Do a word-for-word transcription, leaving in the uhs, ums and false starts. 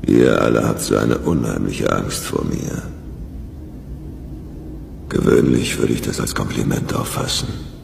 Ihr alle habt so eine unheimliche Angst vor mir. Gewöhnlich würde ich das als Kompliment auffassen.